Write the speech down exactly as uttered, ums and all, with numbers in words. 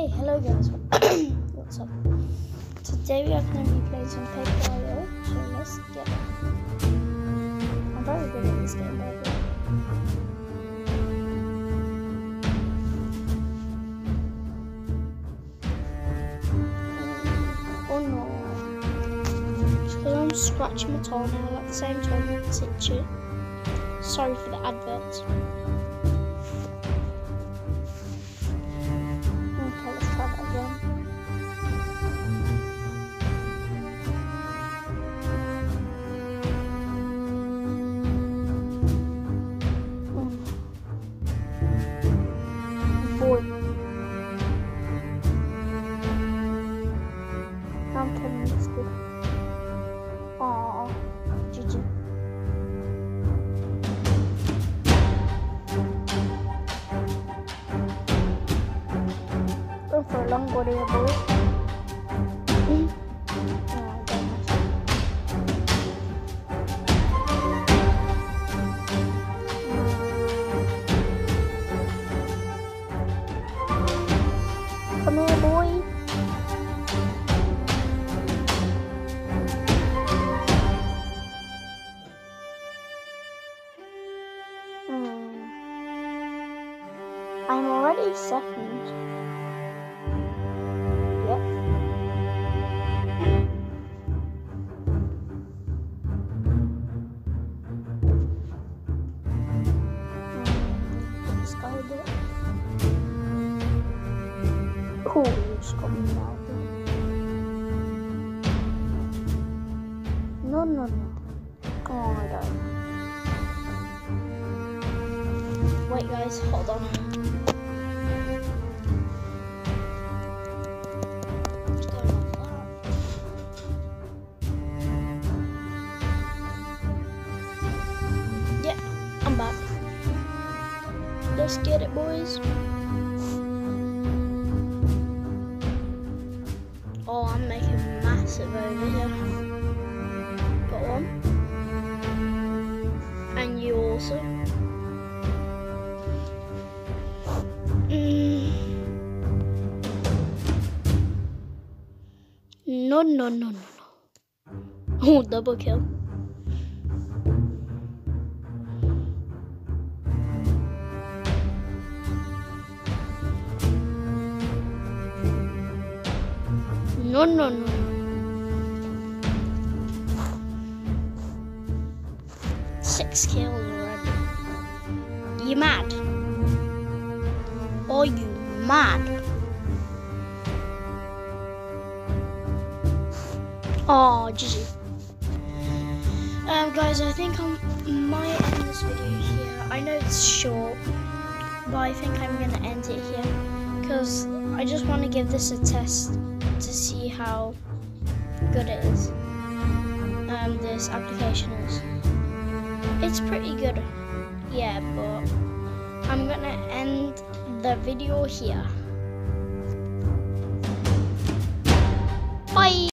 Hello guys, what's up? Today we are going to be playing some Paper Mario, so let's get it. I'm very good at this game, by the way. Oh no. Just because I'm scratching my toenail at the same time, it's itchy. Sorry for the adverts. Okay, let's try that again. Boy. I'm telling you it's good. Aww. G G. Go for a long body of boy. Mm. Oh, come here, boy. Hmm. I'm already second. Yep. Hmm. Let's go a bit. Oh, it's got me now. No, no, no. Oh, I don't. Wait, guys, hold on. What's going on there? Yeah, I'm back. Let's get it, boys. Oh, I'm making massive over here. Got one. And you also. Mm. No, no, no, no, no. Oh, double kill. No, no, no. Six kills already. You mad? Are you mad? Oh, G G. Um, guys, I think I might end this video here. I know it's short, but I think I'm gonna end it here because I just want to give this a test to see how good it is. Um, this application is. It's pretty good, yeah, but I'm gonna end the video here.